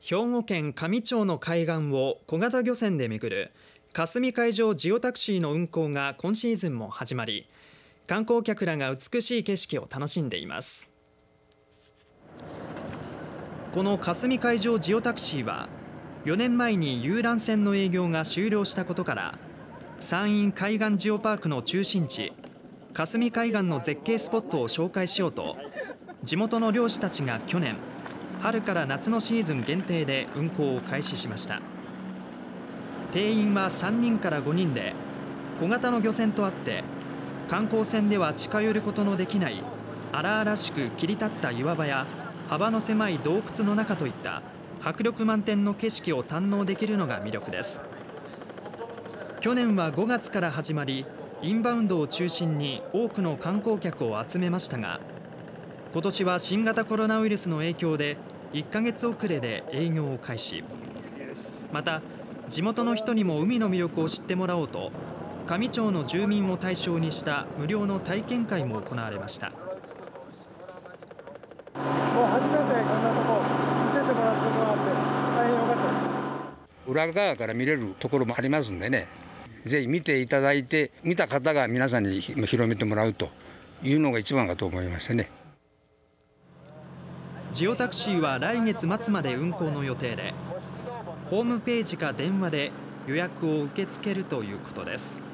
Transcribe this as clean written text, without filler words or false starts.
兵庫県香美町の海岸を小型漁船で巡る香住海上ジオタクシーの運航が今シーズンも始まり、観光客らが美しい景色を楽しんでいます。この香住海上ジオタクシーは4年前に遊覧船の営業が終了したことから、山陰海岸ジオパークの中心地香住海岸の絶景スポットを紹介しようと、地元の漁師たちが去年春から夏のシーズン限定で運航を開始しました。定員は3人から5人で、小型の漁船とあって観光船では近寄ることのできない荒々しく切り立った岩場や幅の狭い洞窟の中といった迫力満点の景色を堪能できるのが魅力です。去年は5月から始まり、インバウンドを中心に多くの観光客を集めましたが、今年は新型コロナウイルスの影響で1ヶ月遅れで営業を開始。また地元の人にも海の魅力を知ってもらおうと、香美町の住民を対象にした無料の体験会も行われました。 もう初めてこんなとこ見せてもらってもらって大変良かったです。 裏側から見れるところもありますんでね、ぜひ見ていただいて、見た方が皆さんに広めてもらうというのが一番かと思いましてね。 ジオタクシーは来月末まで運行の予定で、ホームページか電話で予約を受け付けるということです。